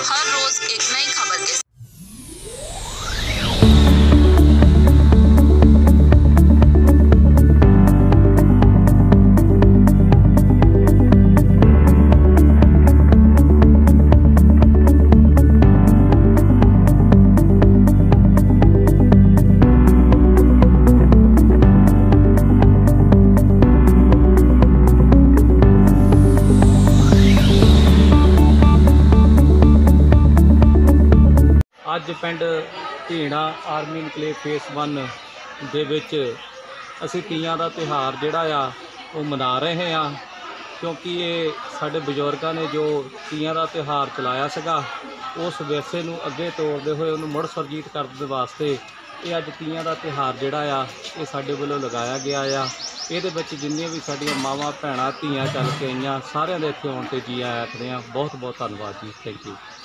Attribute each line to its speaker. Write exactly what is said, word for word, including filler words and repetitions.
Speaker 1: हर रोज एक नई खबर के
Speaker 2: ਅੱਜ ਪਿੰਡ Dhina army enclave phase one ਦੇ ਵਿੱਚ ਅਸੀਂ ਤੀਆਂ ਦਾ ਤਿਉਹਾਰ ਜਿਹੜਾ ਆ ਉਹ ਮਨਾ ਰਹੇ ਹਾਂ, ਕਿਉਂਕਿ ਇਹ ਸਾਡੇ ਬਜ਼ੁਰਗਾਂ ਨੇ ਜੋ ਤੀਆਂ ਦਾ ਤਿਉਹਾਰ ਚਲਾਇਆ ਸੀਗਾ ਉਸ ਵਿਰਸੇ ਨੂੰ ਅੱਗੇ ਤੋਰਦੇ ਹੋਏ ਉਹਨੂੰ ਮੁੜ ਸੁਰਜੀਤ ਕਰਨ ਦੇ ਵਾਸਤੇ ਇਹ ਅੱਜ ਤੀਆਂ ਦਾ ਤਿਉਹਾਰ ਜਿਹੜਾ ਆ ਇਹ ਸਾਡੇ ਵੱਲੋਂ ਲਗਾਇਆ ਗਿਆ ਆ। ਇਹਦੇ ਵਿੱਚ ਜਿੰਨੀਆਂ ਵੀ ਸਾਡੀਆਂ ਮਾਵਾਂ ਭੈਣਾਂ ਧੀਆਂ ਚੱਲ ਕੇ ਆਈਆਂ ਸਾਰਿਆਂ ਦੇ ਇੱਥੇ ਆਉਣ 'ਤੇ ਜੀ ਆਇਆਂ ਆਖਦੇ ਹਾਂ। ਬਹੁਤ ਬਹੁਤ ਧੰਨਵਾਦ ਜੀ, ਥੈਂਕ ਯੂ।